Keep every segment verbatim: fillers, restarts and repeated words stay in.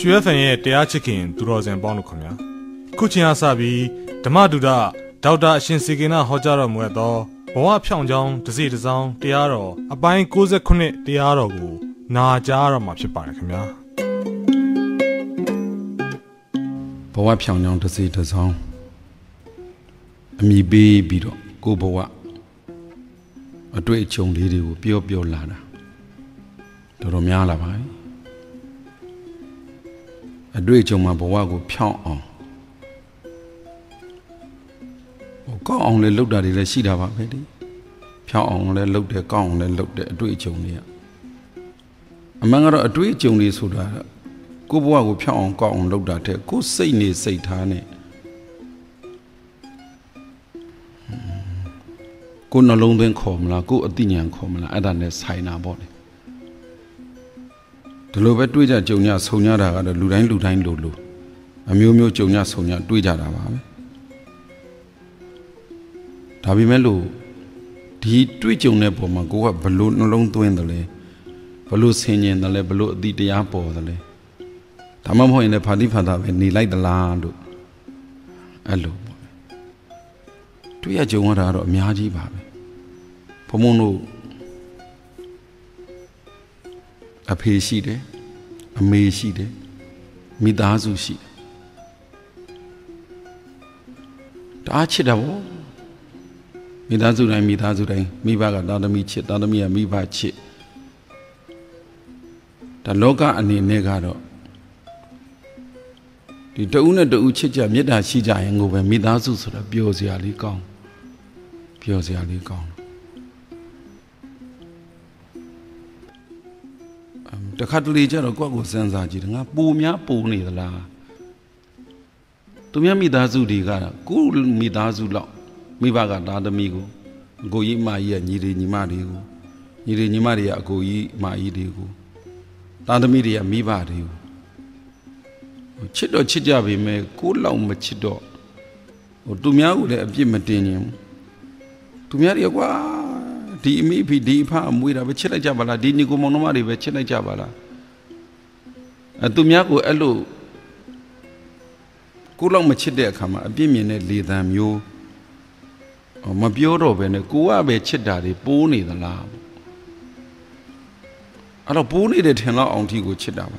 ရွှေဖန်ရဲ့တရားချစ်ခင်သူတော်စင်ပေါင်းတို့ခင်ဗျာခုချင်းအားစပြီးဓမ္မဒုဒဒေါက်တာအရှင်စေကေနဟောကြားတော်မူသောဘဝဖြောင်းချောင်းတစ်စီတစ်စောင်းတရားတော်အပိုင်း၉၉တရားတော်ကိုနာကြားတော်မှာဖြစ်ပါတယ်ခင်ဗျာဘဝဖြောင်းချောင်းတစ်စီတစ်စောင်းအမိပေးပြီးတော့ကိုဘဝအတွေ့အကြုံလေးတွေကိုပြောပြောလာတာတော်တော်များလာပါပြီအတွေ့အကြုံမှာဘဝကိုဖြောင်းအောင်ဟိုကောက်အောင်လည်းလှုပ်တာတွေလည်းရှိတာပါပဲဒီဖြောင်းအောင်လည်းလှုပ်တယ်ကောက်အောင်လည်းလှုပ်တယ်အတွေ့အကြုံတွေကအမှန်ကတော့အတွေ့အကြုံတွေဆိုတာကိုဘဝကိုဖြောင်းအောင်ကောက်အောင်လှုပ်တာတဲ့ကိုစိတ်နေစိတ်ထားနဲ့ကိုနှလုံးသွင်းခေါ်မလားကိုအသိဉာဏ်ခေါ်မလားအဲ့ဒါနဲ့ဆိုင်တာပေါ့လေဒီလိုပဲတွေးကြကြုံကြဆုံကြတာကတော့လူတိုင်းလူတိုင်းလိုလိုအမျိုးမျိုးကြုံကြဆုံကြတွေးကြတာပါပဲဒါပေမဲ့လို့ဒီတွေးကြုံတဲ့ပုံမှာကိုကဘလို့နှလုံးသွင်းတယ်လဲဘလို့ဆင်ញင်တယ်လဲဘလို့အတိတရားပေါ်တယ်လဲဒါမှမဟုတ်ရင်လည်းဖာတိဖာတာပဲနေလိုက်သလားလို့အဲ့လိုပေါ့တွေးရကြုံရတာတော့အများကြီးပါပဲဘုံဘုံတို့အဖေရှိတယ်အမေရှိတယ်မိသားစုရှိတယ်တအားချစ်တာဗောမိသားစုတိုင်းမိသားစုတိုင်းမိဘကသားသမီးချစ်သားသမီးကမိဘချစ်ဒါလောကအနေနဲ့ကတော့ဒီတဦးနဲ့တဦးချစ်ကြမေတ္တာရှိကြရင်ကိုပဲမိသားစုဆိုတာပျော်စရာလေးကောင်းပျော်စရာလေးကောင်းတခါတလေကျတော့ကိုယ့်ကိုစဉ်းစားကြည့်တယ်ငါပူများပူနေသလားသူများမိသားစုတွေကကိုယ့်မိသားစုလောက်မိဘကသားသမီးကိုအကိုကြီးမကြီးကညီတွေညီမတွေကိုညီတွေညီမတွေကအကိုကြီးမကြီးတွေကိုသားသမီးတွေကမိဘတွေကိုချစ်တော့ချစ်ကြပေမဲ့ကိုယ့်လောက်မချစ်တော့ဟိုသူများကိုလည်းအပြစ်မတင်ရင်သူများတွေကကွာဒီအမိဖိဒီအဖအမွေးတာပဲချစ်လိုက်ကြပါလားဒီညီကိုမောင်နှမတွေပဲချစ်လိုက်ကြပါလားအဲသူများကိုအဲ့လိုကိုလောက်မချစ်တဲ့အခါမှာအပြစ်မြင်တဲ့လေသံမျိုးမပြောတော့ပဲနဲ့ကိုကပဲချစ်တာတွေပိုးနေသလားအဲ့တော့ပိုးနေတဲ့ထင်တော့အောင်ထီကိုချစ်တာပါ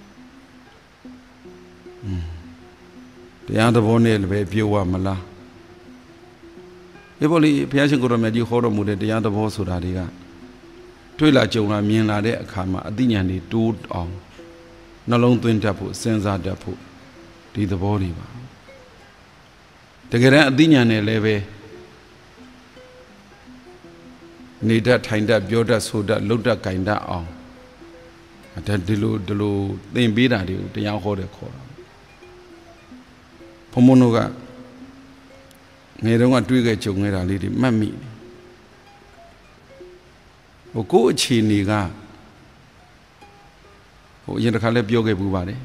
တရားသဘောနဲ့လည်းပဲပြောရမလားဒီပေါ်လေဘုရားရှင်ကိုရမြတ်ကြီးဟောတော်မူတဲ့တရားသဘောဆိုတာတွေကတွေ့လာကြုံလာမြင်လာတဲ့အခါမှာအသိဉာဏ်တွေတိုးအောင်နှလုံးသွင်းတတ်ဖို့စဉ်းစားတတ်ဖို့ဒီသဘောတွေပါတကယ်တမ်းအသိဉာဏ်နဲ့လည်းပဲနေတတ်ထိုင်တတ်ပြောတတ်ဆိုတတ်လှုပ်တတ်ကြင်တတ်အောင်ဒါဒီလိုဒီလိုသင်ပေးတာတွေကိုတရားဟောတယ်ခေါ်တာဘုံဘုံတို့ကငယ်တုန်းကတွေးခဲ့ကြုံခဲ့တာလေးတွေမှတ်မိတယ်ဟိုကိုယ့်အခြေအနေကဟိုအရင်တစ်ခါလည်းပြောခဲ့ပူပါတယ်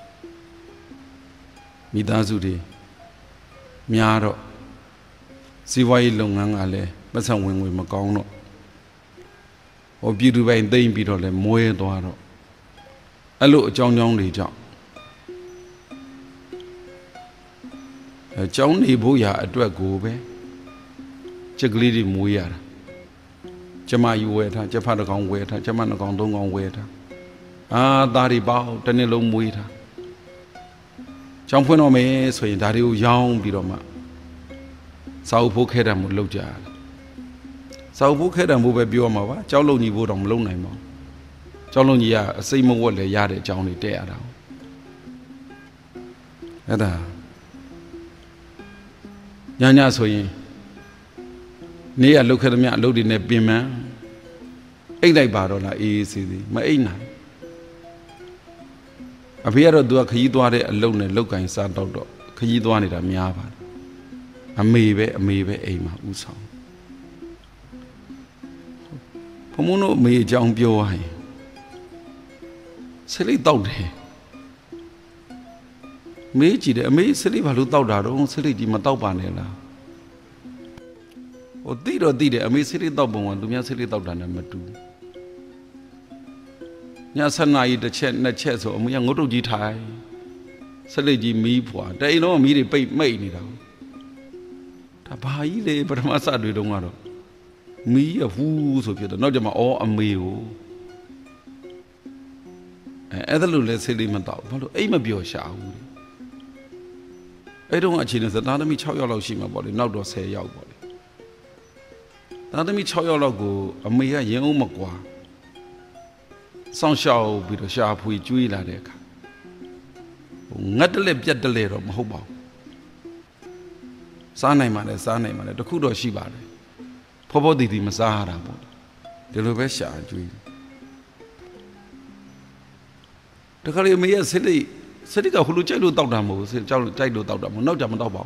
မိသားစုတွေများတော့စီးပွားရေးလုပ်ငန်းကလည်းပတ်စံဝင်ဝင်မကောင်းတော့ဟိုပြည်သူပိုင်းသိမ့်ပြီးတော့လည်းမွဲသွားတော့အဲ့လိုအကြောင်းကြောင်းတွေကြောင့်အကြောင်းနေဖို့ရာအတွက်ကိုပဲချက်ကလေးတွေမွေးရတာကျမယူဝဲထားကျဖတ်တစ်ကောင်ဝဲထားကျမနှစ်ကောင်သုံးကောင်ဝဲထားအာသားတွေပေါ့တစ်နေ့လုံးမွေးထားကျောင်းဖွင့်တော့မယ်ဆိုရင်ဒါတွေကိုရောင်းပြီးတော့မှစာအုပ်ဖို့ခဲတယ်မို့လောက်ကြတယ်စာအုပ်ဖို့ခဲတယ်မို့ပဲပြောမှာပါကျောင်းလုံကြီးဖို့တော့မလုံနိုင်ပါဘူးကျောင်းလုံကြီးကအစိမ့်မဝက်လည်းရတဲ့အကြောင်းတွေတက်ရတာအဲ့ဒါညညဆိုရင်နေ့ကလှုပ်ခဲ့သမျှအလုပ်တွေနဲ့ပြင်မှန်းအိတ်လိုက်ပါတော့လားအေးအေးဆေးဆေးမအိတ်နိုင်အဖေကတော့သူကခရီးသွားတဲ့အလုပ်နဲ့လောက်ကင်စားတော့တော့ခရီးသွားနေတာများပါတယ်အမေပဲအမေပဲအိမ်မှာဥဆောင်ဘုံဘုံတို့အမေအကြောင်းပြောရရင်ဆလိတောက်တယ်မေးကြည့်တယ်အမေဆလိဘာလို့တောက်တာတော့ဆလိကြီးမတောက်ပါနဲ့လားဟိုတိတော့တိတယ်အမေဆလိတောက်ပုံကသူများဆလိတောက်တာနဲ့မတူ nhà sân này để che để che số mới ngốt đâu gì thái sẽ lấy gì mỹ phòa đây nó mỹ để bay mây này đâu ta bay lên bắt mà sao được đâu mà đâu mỹ ở vu rồi kia đó nó cho mà ó âm miêu ấy đó là sẽ đi mà tạo mà đâu ấy mà biểu sao ấy đâu mà chỉ là ta đã mi chao yêu lâu xí mà bỏ đi nào đó xe yêu bỏ đi ta đã mi chao yêu lâu của âm miêu yên ổn mà qua sang sau bị đó sao phui chui là đấy cả ngắt lên chặt lên rồi mà không bảo sáng này mà đấy sáng này mà đấy, nó khu đó xí bà đấy, phô bố đi thì mà xa ra bộ, để rồi bé xả chui, đó cái này mấy sẽ đi sẽ đi cả khu chạy đồ tàu đàm bộ, sẽ chạy đồ tàu đàm bộ, nó chả mà tàu bảo,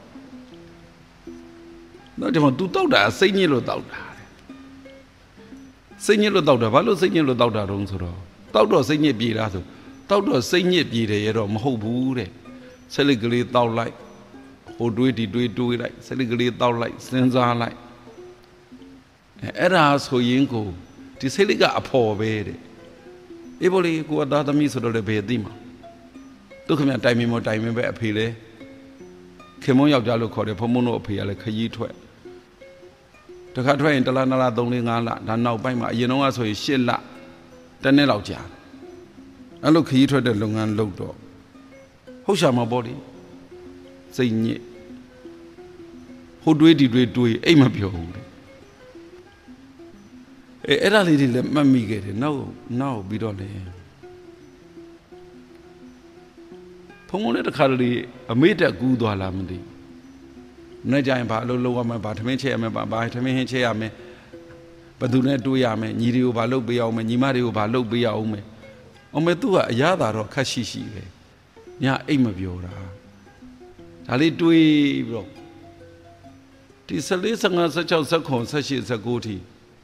nó chả mà tu tàu đà xây như đồ tàu đà, xây như đồ tàu đà, bao lâu xây như đồ tàu đà rồi rồi, tàu đó xây như gì ra rồi, tàu đó xây như gì đấy rồi mà không bù đấy, sẽ lấy cái tàu lại. Hồ đuôi thì đuôi đuôi lại, sẽ đi cái tàu lại, sinh ra lại. Era số yên cô, thì sẽ đi cả phò về đấy. Ý bảo đi, cô đã tâm ý số đó là về đi mà. Tôi không nhận tay mình một tay mình về phì đấy. Khi muốn học giáo dục khỏi để phong môn ở phì là khai gì thôi. Tôi khai thuê ta là nó là đông lên ngàn lạ, đàn nào bay mà yên ông số xuyên lạ, ta nên lão trả. Anh lúc khai thuê để lồng ngàn lâu đó, không sao mà bỏ đi. Xây nhẹ, hồ đuôi đi đuôi đuôi, ấy mà biểu đấy. Ấy ra thì là mà mi cái đấy, nào nào bị đó này. Phong môn này khá là đi, mấy đứa cú đó làm đi. Nói chơi bà lâu lâu mà bà tham chơi mà bà bà tham chơi mà, bà tu này tu mà, nhị điều bà lâu bây giờ mà, nhị ma điều bà lâu bây giờ mà, ông mấy tu à, giá đó rồi khá xí xí vậy, nhà ấy mà biểu ra. Hãy đi đuôi rồi, thì sau đấy sang ngày sau cháu sau khôn sau xịt sau cố thì,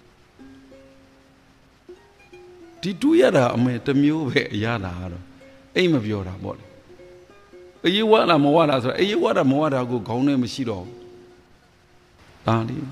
thì đuôi ra đó mà tầm yêu về ra đó rồi, ấy mà biểu ra bỏ đi, ấy quá là mua ra rồi, ấy quá là mua ra cô con này mà xí đó, ta đi,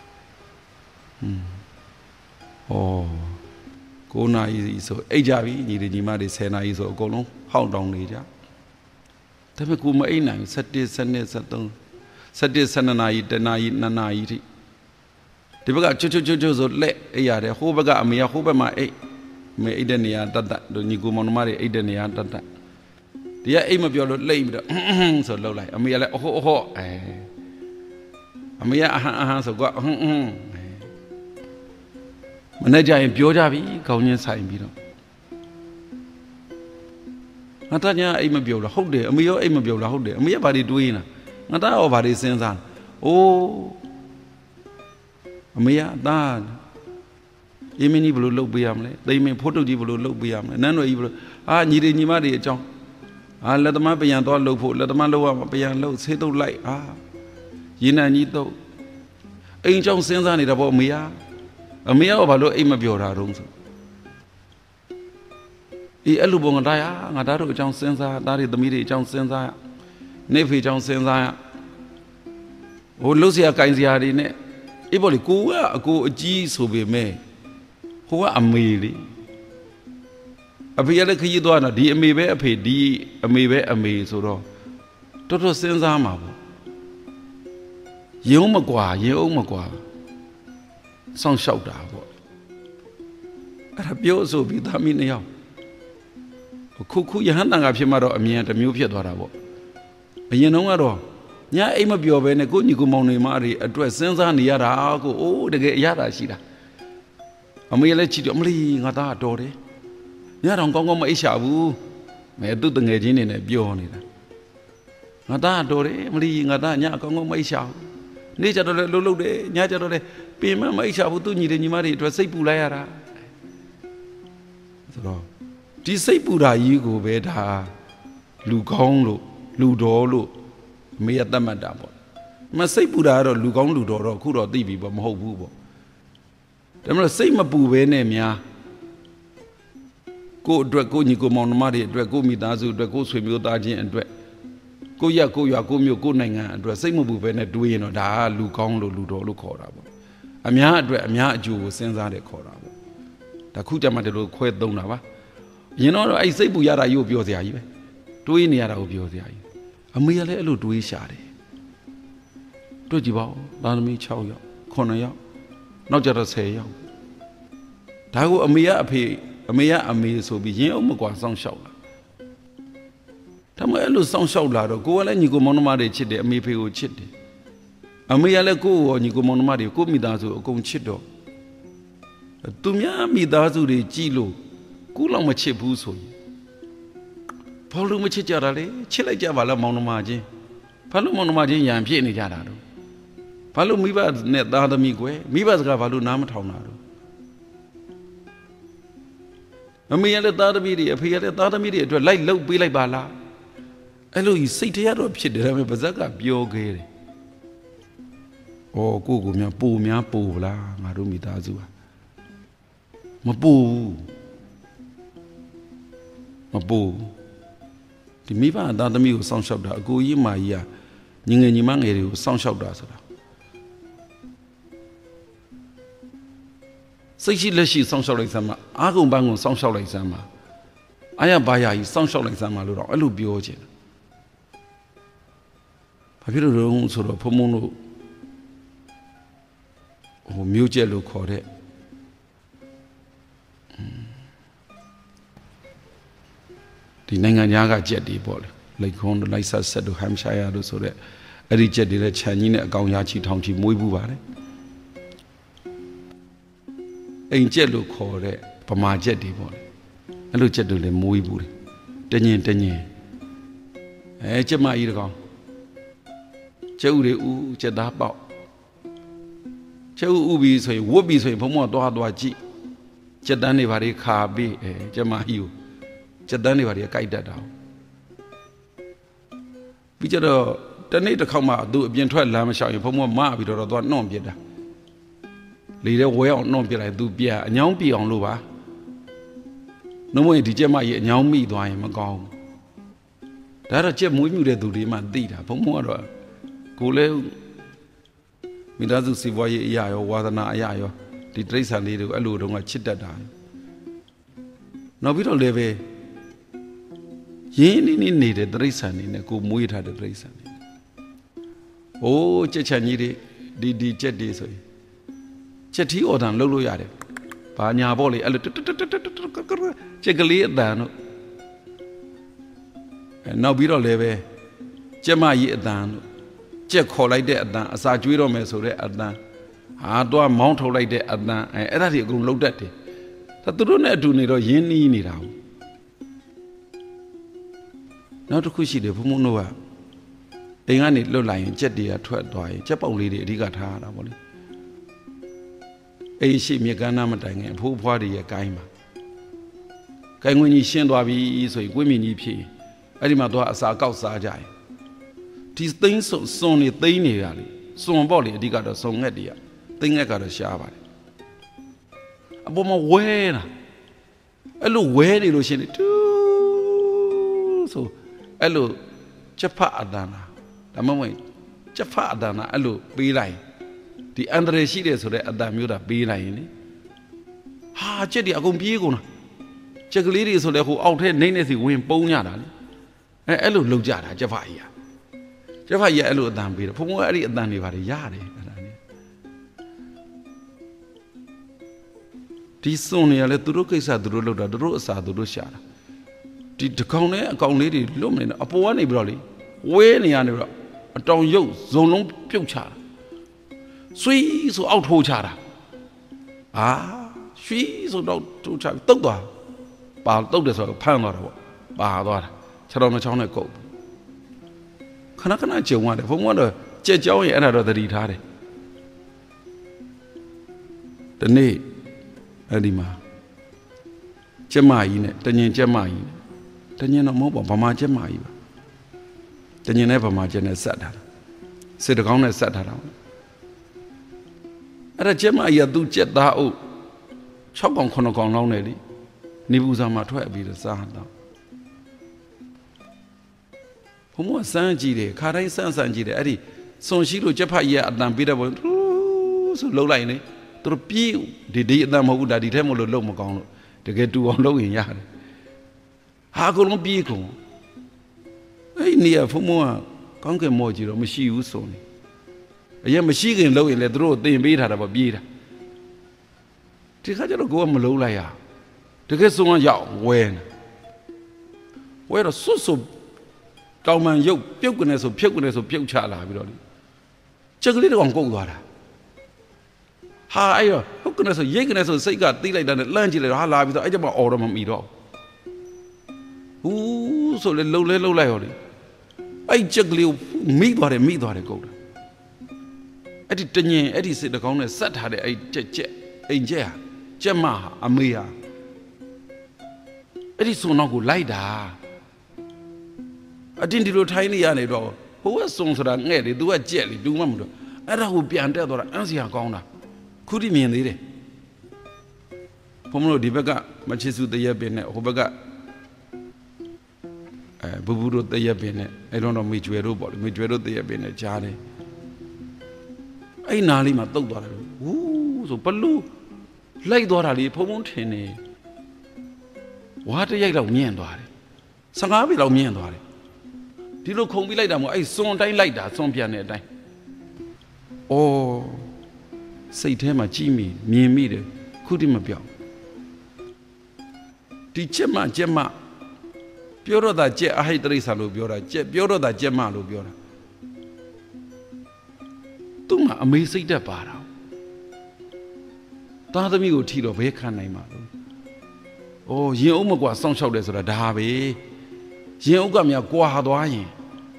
oh, cô này rồi, ấy ra đi, nhìn đi nhìn mà đi xe này rồi cô nó hao đồng này chứ. Thế mà cô mấy này sát đi sát này sát tung sát đi sát này đây này nà này thì thì bây giờ chú chú chú chú rồi lệ ấy à đấy hô bây giờ mình hô bây mà ấy mình ấy đây này tận tận rồi như cô mong mà ấy đây này tận tận thì ấy mà biểu rồi lệ mình đó rồi lâu lại mình lại hô hô ấy mình à ha ha rồi quá mình này chạy biểu ra bị câu nhân sai bị đó. Người ta nhá ấy mà biểu là không để, ông ấy ấy mà biểu là không để, ông ấy bà đi đuôi nè, người ta ở bà đi xem rằng, ô, ông ấy ta, em mình đi vào lâu bây giờ này, đây mình phốt đâu đi vào lâu bây giờ này, nên rồi vào, à nhị đi nhị má đi trong, à là tao má bây giờ tao lâu phốt, là tao má lâu mà bây giờ lâu sẽ tao lại, à, gì này nhị tao, anh trong xem ra này là bộ mấy à, ông ấy ở bà lâu ấy mà biểu ra đúng rồi. Ý ấy lúc bọn người ta người ta rồi trong sen ra, ta thì tầm ý trong sen ra, nè phi trong sen ra, hồi lúc xưa cái gì à đi nè, ý bảo là cô á, cô chỉ số về mẹ, cô á ẩm mì đi, à bây giờ là cái gì đó là đi ẩm mì bé, phải đi ẩm mì bé ẩm mì số đó, tốt tốt sen ra mà, nhiều mà quả, nhiều mà quả, xong sau đã bộ, à biểu số vitamin này không? Khu khu nhà hắn đang gặp phim mà rồi miếng ta miêu phiền đó ra bộ, bây giờ nó rồi, nhà ấy mà biểu về này cô như cô mong này mà đi, rồi sinh ra này ra cô, ô để cái ra gì đó, ông ấy lại chỉ cho ông đi người ta đồ đấy, nhà thằng con con mấy xảo vu, mẹ tôi từng ngày gì này này biểu này đó, người ta đồ đấy, ông đi người ta nhà con con mấy xảo, nếu cho nó lâu lâu đấy, nhà cho nó đấy, pin mà mấy xảo vu tôi nhìn thấy như mà đi, rồi xây bù lại ra, rồi. Chỉ xây bù ra ý của bé đã lù con lù lù đỏ lù mấy tâm mà đã bỏ mà xây bù ra rồi lù con lù đỏ rồi khu đó tí bị bỏ mà hậu bù bỏ thế mà xây mà bù bé này mía cô đuổi cô như cô mong mà đi đuổi cô mi ta dù đuổi cô suy miêu ta chỉ đuổi cô ya cô ya cô miêu cô này ngà đuổi xây mà bù bé này đuôi nó đã lù con lù lù đỏ lù khó ra bỏ à mía đuổi mía chú sinh ra để khó ra bỏ ta khu chả mà để lù khoe đông nào ba ရင်တော့အဲ့စိတ်ပူရတာရုပ်ပြောစရာကြီးပဲတွေးနေရတာကိုပြောစရာကြီးအမေကလည်းအဲ့လိုတွေးရှာတယ်တွေ့ကြည့်ပါဦးသားသမီး၆ယောက်9ယောက်နောက်ကြတော့10ယောက်ဒါကိုအမေကအဖေအမေကအမေဆိုပြီးရင်အောင်မကွာစောင့်ရှောက်လာဒါမှအဲ့လိုစောင့်ရှောက်လာတော့ကိုကလည်းညီကိုမောင်နှမတွေချစ်တယ်အမေဖေကိုချစ်တယ်အမေကလည်းကိုကိုညီကိုမောင်နှမတွေကိုမိသားစုအကုန်ချစ်တော့သူများမိသားစုတွေကြည့်လို့ကိုလောက်မချစ်ဘူးဆိုရင်ဘာလို့မချစ်ကြတာလဲချစ်လိုက်ကြပါလားမောင်နှမချင်းဘာလို့မောင်နှမချင်းရံပြည့်နေကြတာတော့ဘာလို့မိဘနဲ့သားသမီးကွယ်မိဘစကားဘာလို့နားမထောင်တာတော့အမေရတဲ့သားသမီးတွေအဖေရတဲ့သားသမီးတွေအတွက်လိုက်လှုပ်ပေးလိုက်ပါလားအဲ့လိုစိတ်ထဲတော့ဖြစ်တယ်ဒါပေမဲ့ပါဇက်ကပြောခဲ့တယ်။အော်ကိုကိုများပူများပူလားငါတို့မိသားစုဟာမပူမပူဒီမိဘသားသမီးကိုစောင့်ရှောက်တာအကိုကြီးမကြီးကညီငယ်ညီမငယ်တွေကိုစောင့်ရှောက်တာဆိုတာစိတ်ရှိလက်ရှိစောင့်ရှောက်လိုက်စမ်းမှာအာကုံပန်းကိုစောင့်ရှောက်လိုက်စမ်းမှာအာရဘာယာကြီးစောင့်ရှောက်လိုက်စမ်းမှာလို့တော့အဲ့လိုပြောချင်တယ်ဘာဖြစ်လို့လဲဆိုတော့ဖုံဖုံတို့ဟိုမျိုးကျက်လို့ခေါ်တဲ့ဒီနိုင်ငံသားကကြက်တွေပေါ့လေလိုက်ခွန်တို့လိုက်ဆက်ဆက်တို့ဟမ်ရှာယာတို့ဆိုတဲ့အဲ့ဒီကြက်တွေလည်းခြံကြီးနဲ့အကောင်ရာချီထောင်ချီမွေးဘူးပါတယ်အိမ်ကျက်လို့ခေါ်တဲ့ဗမာကျက်တွေပေါ့လေအဲ့လိုကျက်တွေလည်းမွေးဘူးတယ်တညင်တညင်အဲကျက်မကြီးတကောင်ကျက်ဥတွေဥကျက်သားပေါက်ကျက်ဥဥပြီးဆိုရင်ဝတ်ပြီးဆိုရင်ဘုံမောသွားသွားကြည့်ကျက်တန်းတွေဘာတွေခါပြီးအဲကျက်မကြီးကိုကျက်တန်းတွေဘာတွေကကြိုက်တတ်တာပြီးကြတော့တနေ့တစ်ခေါက်မှသူအပြင်ထွက်လမ်းမလျှောက်ရင်ဘုံမောမပြီးတော့တော့သွားနှော့ပြစ်တာလေတဲ့ဝဲအောင်နှော့ပြစ်လိုက်သူပြအညောင်းပြအောင်လို့ပါနှုံးမရင်ဒီကျက်မကြီးအညောင်းမိသွားရင်မကောင်းဘူးဒါတော့ကျက်မွေးမြူတဲ့သူတွေမှသိတာဘုံမောကတော့ကိုလည်းမိသားစုစီပွားရေးအရာရောဝါသနာအရာရောဒီတိရစ္ဆာန်လေးတွေကိုအဲ့လိုတော့ကချစ်တတ်တာနောက်ပြီးတော့လည်းပဲရင်းနှီးနှီးနေတဲ့တိရစ္ဆာန်တွေနဲ့ကိုမွေးထားတဲ့တိရစ္ဆာန်တွေ။အိုးကြက်ချန်ကြီးတွေဒီဒီကြက်တွေဆိုရင်ချက်ထီးအော်တန်လှုပ်လို့ရတယ်။ဘာညာပေါ့လေအဲ့လိုကြက်ကလေးအတန်တို့အဲနောက်ပြီးတော့လည်းပဲကြက်မကြီးအတန်တို့ကြက်ခေါ်လိုက်တဲ့အတန်အစာကျွေးတော့မယ်ဆိုတဲ့အတန်ဟာတော့မောင်းထုတ်လိုက်တဲ့အတန်အဲအဲ့ဒါတွေအကုန်လှုပ်တတ်တယ်ဒါသူတို့နဲ့အတူနေတော့ရင်းနှီးနေတာဟုတ်နောက်တစ်ခုရှိတယ်ဘုံဘုံတို့ကအိမ်ကနေလွတ်လာရင်ကြက်တွေကထွက်သွားရင်ကြက်ပေါက်လေးတွေအဓိကထားရတာပေါ့လေအိမ်ရှိမြေကမ်းနားမတိုင်ခင်အဖိုးအဖွားတွေရဲ့ကိုင်းမှာကိုင်းဝင်ကြီးရှင်းသွားပြီဆိုရင်ကိုင်းမြင့်ကြီးဖြစ်ရင်အဲ့ဒီမှာတော့အစာကောက်စားကြရင်ဒီသိန်းစွန်စွန်နေသိန်းနေရလေစွန်ပေါ့လေအဓိကတော့စွန်ငက်တွေကသိန်းငက်ကတော့ရှားပါတယ်အပေါ်မှာဝဲတာအဲ့လိုဝဲနေလို့ရှိရင်တူးဆိုအဲ့လိုချက်ဖတ်အတန်လားဒါမှမဟုတ်ချက်ဖတ်အတန်လားအဲ့လိုပေးလိုက်ဒီအန္တရာယ်ရှိတယ်ဆိုတဲ့အတန်မျိုးတာပေးလိုက်ရင်လေဟာချက်တွေအကုန်ပြေးကုန်တာချက်ကလေးတွေဆိုလဲဟိုအောက်ထဲနှိမ့်နေစီဝင်ပုံးရတာလေအဲအဲ့လိုလုံကြတာချက်ဖတ်ကြီးကျဖရဲ့အဲ့လိုအတန်ပေးတယ်ဘုံဘုံအဲ့ဒီအတန်တွေပါတယ်ရတယ်အဲ့ဒါလေဒီစွန်နေရလဲသူတို့ကိစ္စသူတို့လုပ်တာသူတို့အစာသူတို့ရှာတာဒီတကောင်နဲ့အကောင်လေးတွေလွတ်မနေအပေါ်ကနေပြီးတော့လေဝဲနေရနေပြီးတော့အတောင်ရုပ်ဇုံလုံးပြုတ်ချတာဆွီးဆိုအောက်ထိုးချတာအာဆွီးဆိုတော့ထိုးချတုတ်သွားပါတုတ်တယ်ဆိုတော့ဖမ်းသွားတာပေါ့ပါသွားတာခြေတော်နှချောင်းနဲ့ကုတ်ခဏခဏကြုံရတယ်ဘုံကတော့ကြက်ကြောင်းရဲ့အဲ့ဒါတော့သတိထားတယ်ဒီနေ့အဲ့ဒီမှာကျမကြီးနဲ့တညင်ကျမကြီးနဲ့တညင်တော့မဟုတ်ပါဗမာကျမကြီးပါတညင်နဲ့ဗမာကျက်နဲ့ဆက်ထားတာစစ်တကောင်းနဲ့ဆက်ထားတာအဲ့ဒါကျမကြီးကသူ့ကျက်သားအုပ်၆កောင်9កောင်လောက်နဲ့လေနေပူစာမှာထွက်ပြီးတော့စားတော့ဘုံကစမ်းကြည့်တယ်ခါတိုင်းစမ်းစမ်းကြည့်တယ်အဲ့ဒီစွန်ရှိလို့ကြက်ဖတ်ကြီးကအတန်ပေးတဲ့ဘုံဆိုလှုပ်လိုက်နေသူတို့ပြေးဒီဒီအတန်မဟုတ်ဘူးဒါဒီထဲမလို့လှုပ်မကောင်းလို့တကယ်တူအောင်လှုပ်ရင်ရတယ်ဟာကုန်လုံးပြေးကုန်အဲ့နေရဖုံမောကကောင်းကင်မောကြီးတော့မရှိဘူးဆိုနေအရင်မရှိခင်လုံးရင်လည်းသူတို့တင်ပေးထားတာပေါ့ပြေးတာဒီခါကျတော့ကိုကမလုံးလိုက်ရတကယ်ဆုံးကရောက်ဝဲနေဝဲတော့ဆွတ်ဆွတ်တောင်မှန်ရုပ်ပြုတ်ကနေဆိုဖြုတ်ကနေဆိုပြုတ်ချလာပြီးတော့လေချက်ကလေးတော့ကုတ်သွားတာဟာအဲ့တော့ဟုတ်ကနေဆိုရိတ်ကနေဆိုစိတ်ကတီးလိုက်တာနဲ့လှမ်းကြည့်လိုက်တော့ဟာလာပြီးတော့အဲ့ကျမှအော်တော့မမီတော့ဘူးဆိုလေလှုပ်လဲလှုပ်လိုက်ရောလေအဲ့ချက်ကလေးကိုမိသွားတယ်မိသွားတယ်ကုတ်တာအဲ့ဒီတညင်အဲ့ဒီစစ်တကောင်းနဲ့ဆက်ထားတဲ့အဲ့ချက်ချက်အိမ်ချက်ဟာချက်မဟာအမေဟာအဲ့ဒီစုံတော့ကိုလိုက်တာအတင်းဒီလိုထိုင်းနေရနေတော့ဟိုကစုံဆိုတာငဲ့တယ်သူကကြက်လေတူမှမလို့အဲ့ဒါကိုပြန်တက်သွားတာအန်းစီဟာကောင်းတာခုထိမြင်သေးတယ်ဘုံမလို့ဒီဘက်ကမချစ်စုတရက်ပင်နဲ့ဟိုဘက်ကအဲဘူဘူတို့တရက်ပင်နဲ့အဲ့တော့တော့မိကျွဲတို့ပေါ့လေမိကျွဲတို့တရက်ပင်နဲ့ကြားတယ်အဲ့နာလေးမှာတုတ်သွားတယ်ဟူးဆိုဘလူးလိုက်သွားတာလေဖုံဖုံထင်နေဝါတရိုက်တော့မြင့်သွားတယ်ဆယ်ငါးပေလောက်မြင့်သွားတယ်ဒီလိုခုံပြီးလိုက်တာမို့အဲ့စွန်တိုင်းလိုက်တာစွန်ပြန်တဲ့အတိုင်းအော်စိတ်ထဲမှာကြည်မိမြင်မိတယ်ခုတိမပြောင်းဒီချက်မှချက်မှပြောတော့တာချက်အဟိတရိစ္ဆာလို့ပြောတာချက်ပြောတော့တာချက်မှလို့ပြောတာသူ့မှာအမေစိတ်တက်ပါတာသားသမီးကိုထီတော့ဘယ်ခံနိုင်မှာလို့ဩရင်အုပ်မကွာစောင့်ရှောက်တယ်ဆိုတာဒါပဲရင်အုပ်ကများကွာသွားရင်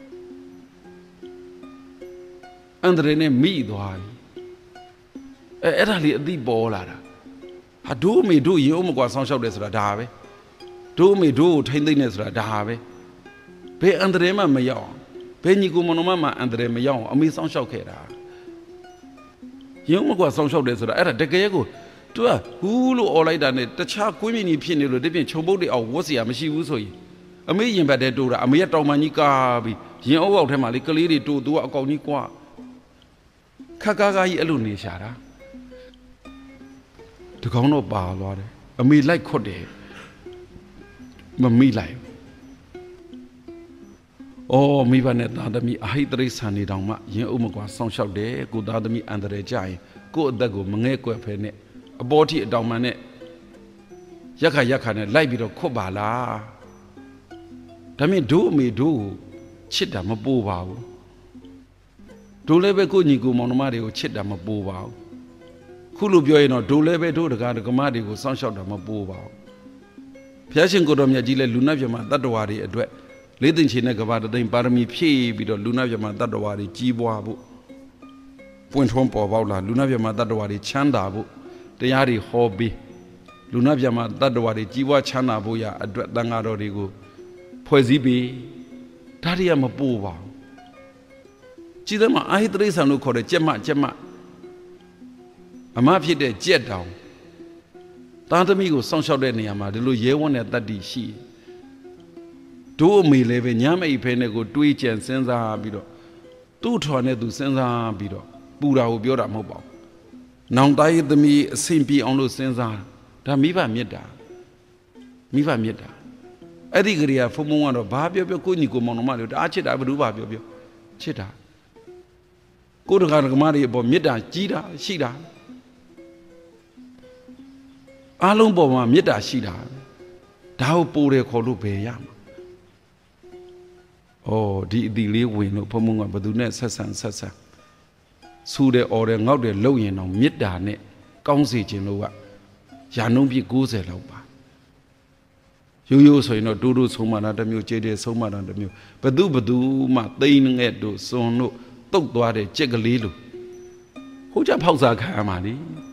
အန္တရာယ်နဲ့မိသွားပြီအဲအဲ့ဒါလေးအသိပေါ်လာတာဟာတို့အမေတို့ရင်အုပ်မကွာစောင့်ရှောက်တယ်ဆိုတာဒါပဲတို့အမေတို့ကိုထိမ့်သိမ့်နေဆိုတာဒါပဲဘယ်အန္တရာယ်မှမရောက်ဘယ်ညီကိုမတော်မှအန္တရာယ်မရောက်အမေစောင့်ရှောက်ခဲ့တာရင်အုပ်မကွာစောင့်ရှောက်တယ်ဆိုတာအဲ့ဒါတကယ်ကိုသူကဟူးလို့អော်လိုက်တာနဲ့တခြားကွင်းမြင့်ကြီးဖြစ်နေလို့ဒီပြင်ခြုံပုတ်တွေအောင်ဝတ်စရာမရှိဘူးဆိုရင်အမေရင်ဘတ်တဲ့တိုးတာအမေကတောင်ပန်ကြီးကားပြီးရင်အုပ်အောက်ထဲမှာလေကလေးတွေတိုးသူကအကောင်ကြီးကွာခက်ကားကားကြီးအဲ့လိုနေရှာတာတကောင်းတော့ပါသွားတယ်အမေလိုက်ခွတ်တယ်မမိလိုက်အော်မိဘနဲ့သားသမီးအဟိတရိစ္ဆာန်နေတောင်မှရင်အုပ်မကွာစောင့်ရှောက်တယ်ကိုသားသမီးအန္တရာယ်ကြရင်ကို့အသက်ကိုမငဲ့ကွက်ဖဲနဲ့အပေါ်ထိအတောင်မှန်နဲ့ရက်ခါရက်ခါနဲ့လိုက်ပြီးတော့ခွတ်ပါလားဒါမြင်တို့အမေတို့ချစ်တာမပိုးပါဘူးတို့လည်းပဲကိုညီကိုမောင်နှမတွေကိုချစ်တာမပိုးပါဘူးခုလိုပြောရင်တော့တို့လည်းပဲတို့တကားတကမတွေကိုစောင့်ရှောက်တာမပိုးပါဘူးဘုရားရှင်ကိုတော်မြတ်ကြီးလည်းလူနာပြမှာတတ္တဝါတွေအတွက်လေးသိင်ချေနဲ့ကဘာတသိင်ပါရမီဖြည့်ပြီးတော့လူနာပြမှာတတ္တဝါတွေကြီးပွားဖို့ပွင့်ထွန်းပေါ်ပေါက်လာလူနာပြမှာတတ္တဝါတွေချမ်းသာဖို့တရားတွေဟောပြီးလူနာပြမှာတတ္တဝါတွေကြီးပွားချမ်းသာဖို့ရအတွက်တန်ဃာတော်တွေကိုဖွဲ့စည်းပြီးဒါတွေကမပိုးပါဘူးကြည်သမားအာဟိတရိစ္ဆာန်လို့ခေါ်တဲ့ကြက်မကြက်မအမဖြစ်တဲ့ကြက်တောင်သားသမီးကိုစောင့်ရှောက်တဲ့နေရာမှာဒီလိုရဲဝံ့တဲ့တတ္တိရှိတို့အမေလည်းပဲညမိတ်ဖဲနဲ့ကိုတွေးကြံစဉ်းစားပြီးတော့သူ့ထော်နဲ့သူစဉ်းစားပြီးတော့ပူတာကိုပြောတာမဟုတ်ပါဘူးနောင်သားရဲ့သမီးအဆင်ပြေအောင်လို့စဉ်းစားဒါမိဘမေတ္တာမိဘမေတ္တာအဲ့ဒီကလေးကဖုံဖုံကတော့ဘာပြောပြောကိုညီကိုမောင်နှမလေးတအားချစ်တာဘယ်သူဘာပြောပြောချစ်တာကိုတကားကမားတွေအပေါ်မေတ္တာကြီးတာရှိတာအားလုံးပေါ်မှာမေတ္တာရှိတာဒါကိုပိုတယ်ခေါ်လို့ဘယ်ရမှာဩဒီအတီလေးဝင်လို့ဖုံဖုံကဘယ်သူနဲ့ဆက်ဆံဆက်ဆံဆူတယ်အော်တယ်ငေါက်တယ်လှုပ်ရင်တော့မေတ္တာနဲ့ကောင်းစေခြင်းလို့ကရာနှုန်းပြည့်၉၀လောက်ပါရိုးရိုးဆိုရင်တော့တိုးတိုးဆုံးမတာတစ်မျိုးကြဲကြဲဆုံးမတာတစ်မျိုးဘသူဘသူမှသိန်းငဲ့တို့စွန်တို့တုတ်သွားတဲ့ကြက်ကလေးလိုဟိုကြဖောက်စားခံရမှာလေ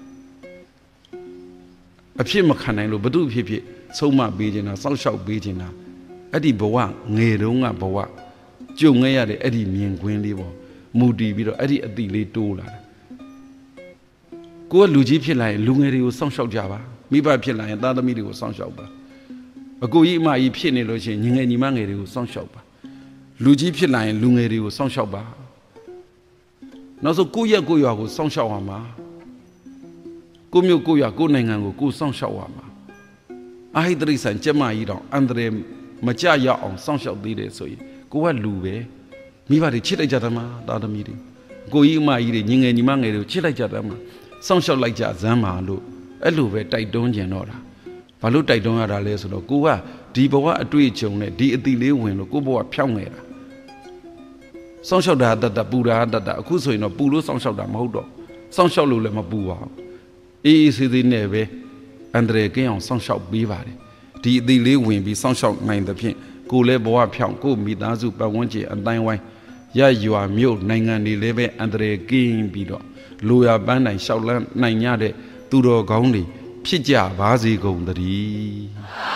အဖြစ်မခံနိုင်လို့ဘသူဖြစ်ဖြစ်ဆုံးမပေးခြင်းတာစောက်ရှောက်ပေးခြင်းတာအဲ့ဒီဘဝငယ်တုန်းကဘဝကြုံခဲ့ရတဲ့အဲ့ဒီမြင်ကွင်းလေးပေါ့မူတည်ပြီးတော့အဲ့ဒီအတိလေးတိုးလာတာကိုကလူကြီးဖြစ်လာရင်လူငယ်တွေကိုစောင့်ရှောက်ကြပါမိဘဖြစ်လာရင်သားသမီးတွေကိုစောင့်ရှောက်ပါအကိုကြီးအမကြီးဖြစ်နေလို့ရှိရင်ညီငယ်ညီမငယ်တွေကိုစောင့်ရှောက်ပါလူကြီးဖြစ်လာရင်လူငယ်တွေကိုစောင့်ရှောက်ပါနောက်ဆုံးကိုယ့်ရက်ကိုယ့်ရွာကိုစောင့်ရှောက်ရမှာကိုမျိုးကိုရွာကိုနိုင်ငံကိုကိုစောင့်ရှောက်ရမှာအာဟိတရိစ္ဆာန်ကျမကြီးတော့အန္တရာယ်မကြရအောင်စောင့်ရှောက်သေးတယ်ဆိုရင်ကိုကလူပဲမိဘတွေချစ်လိုက်ကြတယ်မှာတာသမီတွေကိုကြီးအမကြီးတွေညီငယ်ညီမငယ်တွေကိုချစ်လိုက်ကြတယ်မှာစောင့်ရှောက်လိုက်ကြဇမ်းပါလို့အဲ့လိုပဲတိုက်တွန်းကြင်တော့တာဘာလို့တိုက်တွန်းရတာလဲဆိုတော့ကိုကဒီဘဝအတွေ့အကြုံနဲ့ဒီအတိလေးဝင်လို့ကိုဘဝဖြောင်းနေတာစောင့်ရှောက်တာတတ်တပူတာတတ်တအခုဆိုရင်တော့ပူလို့စောင့်ရှောက်တာမဟုတ်တော့စောင့်ရှောက်လို့လည်းမပူပါဘူးအေးအေးဆေးဆေးနဲ့ပဲအန္တရာယ်ကင်းအောင်စောင့်ရှောက်ပေးပါတယ်ဒီအသေးလေးဝင်ပြီးစောင့်ရှောက်နိုင်တဲ့ဖြင့်ကိုလည်းဘဝဖြောင်းကိုမိသားစုပတ်ဝန်းကျင်အတိုင်းဝိုင်းရရွာမြို့နိုင်ငံတွေလည်းပဲအန္တရာယ်ကင်းပြီးတော့လိုရာပန်းတိုင်လျှောက်လန်းနိုင်ရတဲ့သူတော်ကောင်းတွေဖြစ်ကြပါစေကုန်သတည်း